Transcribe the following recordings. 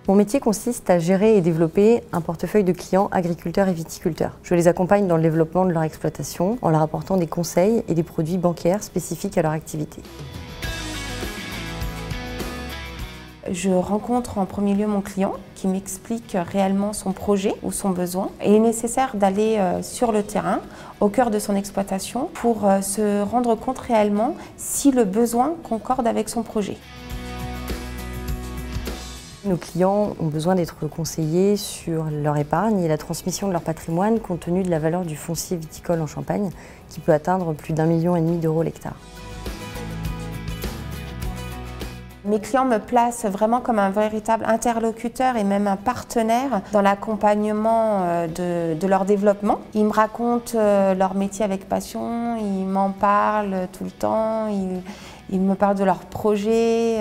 Mon métier consiste à gérer et développer un portefeuille de clients agriculteurs et viticulteurs. Je les accompagne dans le développement de leur exploitation en leur apportant des conseils et des produits bancaires spécifiques à leur activité. Je rencontre en premier lieu mon client qui m'explique réellement son projet ou son besoin. Il est nécessaire d'aller sur le terrain, au cœur de son exploitation, pour se rendre compte réellement si le besoin concorde avec son projet. Nos clients ont besoin d'être conseillés sur leur épargne et la transmission de leur patrimoine compte tenu de la valeur du foncier viticole en Champagne qui peut atteindre plus d'1,5 million d'euros l'hectare. Mes clients me placent vraiment comme un véritable interlocuteur et même un partenaire dans l'accompagnement de leur développement. Ils me racontent leur métier avec passion, ils m'en parlent tout le temps, ils me parlent de leurs projets.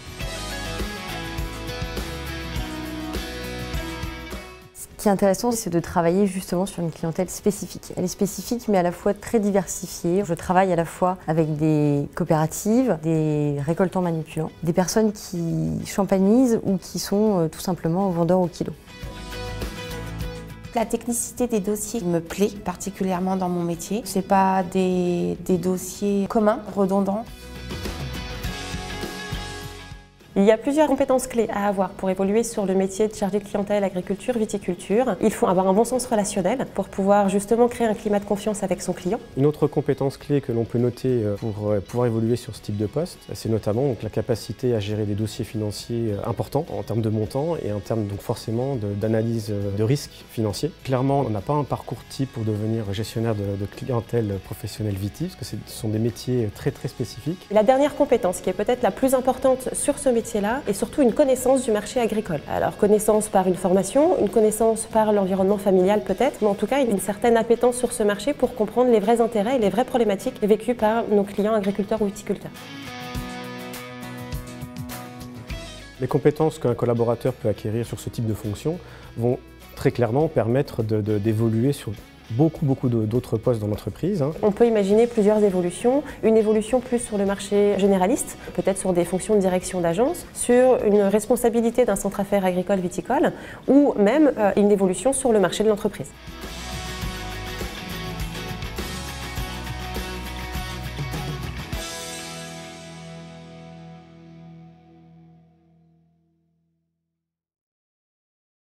Ce qui est intéressant, c'est de travailler justement sur une clientèle spécifique. Elle est spécifique mais à la fois très diversifiée. Je travaille à la fois avec des coopératives, des récoltants manipulants, des personnes qui champagnisent ou qui sont tout simplement vendeurs au kilo. La technicité des dossiers me plaît particulièrement dans mon métier. Ce n'est pas des dossiers communs, redondants. Il y a plusieurs compétences clés à avoir pour évoluer sur le métier de chargé de clientèle, agriculture, viticulture. Il faut avoir un bon sens relationnel pour pouvoir justement créer un climat de confiance avec son client. Une autre compétence clé que l'on peut noter pour pouvoir évoluer sur ce type de poste, c'est notamment donc, la capacité à gérer des dossiers financiers importants en termes de montant et en termes donc forcément d'analyse de risques financiers. Clairement, on n'a pas un parcours type pour devenir gestionnaire de clientèle professionnelle viti, parce que ce sont des métiers très spécifiques. La dernière compétence qui est peut-être la plus importante sur ce métier là et surtout une connaissance du marché agricole. Alors connaissance par une formation, une connaissance par l'environnement familial peut-être, mais en tout cas une certaine appétence sur ce marché pour comprendre les vrais intérêts et les vraies problématiques vécues par nos clients agriculteurs ou viticulteurs. Les compétences qu'un collaborateur peut acquérir sur ce type de fonction vont très clairement permettre d'évoluer sur beaucoup d'autres postes dans l'entreprise. On peut imaginer plusieurs évolutions. Une évolution plus sur le marché généraliste, peut-être sur des fonctions de direction d'agence, sur une responsabilité d'un centre affaires agricole viticole ou même une évolution sur le marché de l'entreprise.